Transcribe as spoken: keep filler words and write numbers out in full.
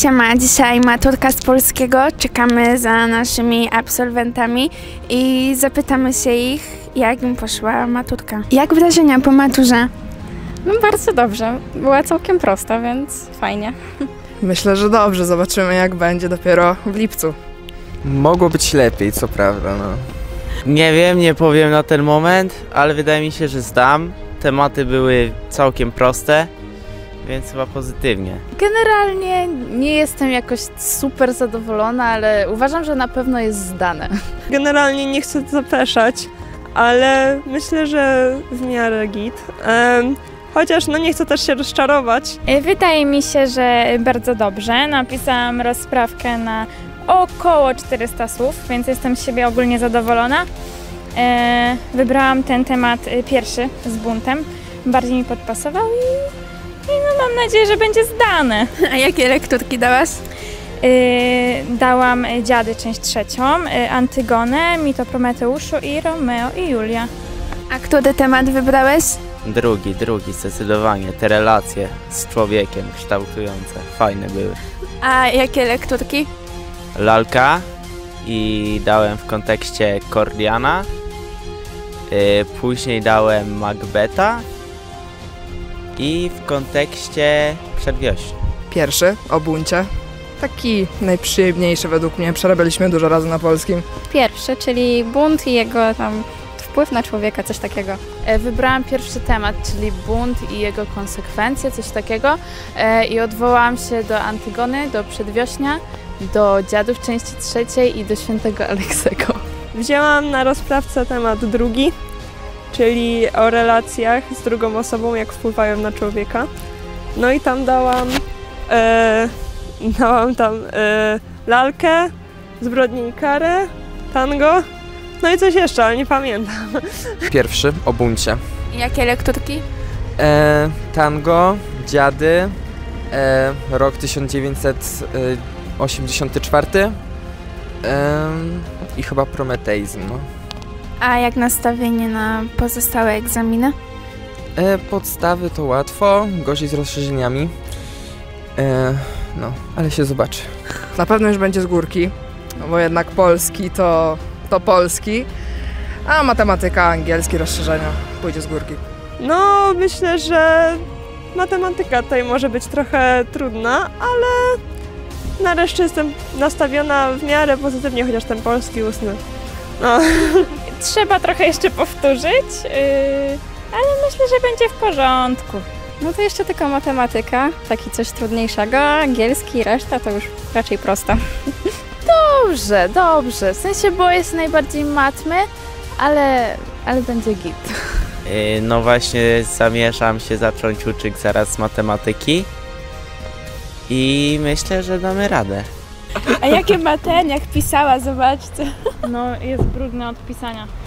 Siema, dzisiaj maturka z polskiego, czekamy za naszymi absolwentami i zapytamy się ich, jak im poszła maturka. Jak wrażenia po maturze? No bardzo dobrze, była całkiem prosta, więc fajnie. Myślę, że dobrze, zobaczymy jak będzie dopiero w lipcu. Mogło być lepiej, co prawda, no. Nie wiem, nie powiem na ten moment, ale wydaje mi się, że zdam. Tematy były całkiem proste, więc chyba pozytywnie. Generalnie nie jestem jakoś super zadowolona, ale uważam, że na pewno jest zdane. Generalnie nie chcę zapeszać, ale myślę, że w miarę git. Um, chociaż no nie chcę też się rozczarować. Wydaje mi się, że bardzo dobrze. Napisałam rozprawkę na około czterysta słów, więc jestem z siebie ogólnie zadowolona. E, wybrałam ten temat pierwszy z buntem. Bardziej mi podpasował i, i no mam nadzieję, że będzie zdane. A jakie lekturki dałaś? E, dałam Dziady, część trzecią, e, Antygonę, Mit o Prometeuszu i Romeo i Julia. A który temat wybrałeś? Drugi, drugi, zdecydowanie. Te relacje z człowiekiem kształtujące, fajne były. A jakie lekturki? Lalka i dałem w kontekście Cordiana, yy, później dałem Macbeta i w kontekście Przedwiośnia. Pierwszy o buncie. Taki najprzyjemniejszy według mnie, przerabialiśmy dużo razy na polskim. Pierwszy, czyli bunt i jego tam wpływ na człowieka, coś takiego. Wybrałam pierwszy temat, czyli bunt i jego konsekwencje, coś takiego i odwołałam się do Antygony, do Przedwiośnia, do Dziadów części trzeciej i do Świętego Aleksego. Wzięłam na rozprawce temat drugi, czyli o relacjach z drugą osobą, jak wpływają na człowieka. No i tam dałam, e, dałam tam e, lalkę, zbrodnię i karę, tango, no i coś jeszcze, ale nie pamiętam. Pierwszy o buncie. Jakie lekturki? E, tango, Dziady, e, rok tysiąc dziewięćset osiemdziesiąty czwarty e, i chyba Prometeizm. No. A jak nastawienie na pozostałe egzaminy? E, podstawy to łatwo, gorzej z rozszerzeniami. E, no, ale się zobaczy. Na pewno już będzie z górki, no bo jednak polski to, to polski, a matematyka, angielski, rozszerzenia pójdzie z górki. No myślę, że matematyka tutaj może być trochę trudna, ale na resztę jestem nastawiona w miarę pozytywnie, chociaż ten polski ustny. No. Trzeba trochę jeszcze powtórzyć, yy, ale myślę, że będzie w porządku. No to jeszcze tylko matematyka, taki coś trudniejszego, angielski, reszta to już raczej prosta. Dobrze, dobrze, w sensie, bo jest najbardziej matmy, ale, ale będzie git. Yy, no właśnie zamierzam się zacząć uczyć zaraz z matematyki i myślę, że damy radę. A jakie ma ten, jak pisała, zobaczcie. No jest brudne od pisania.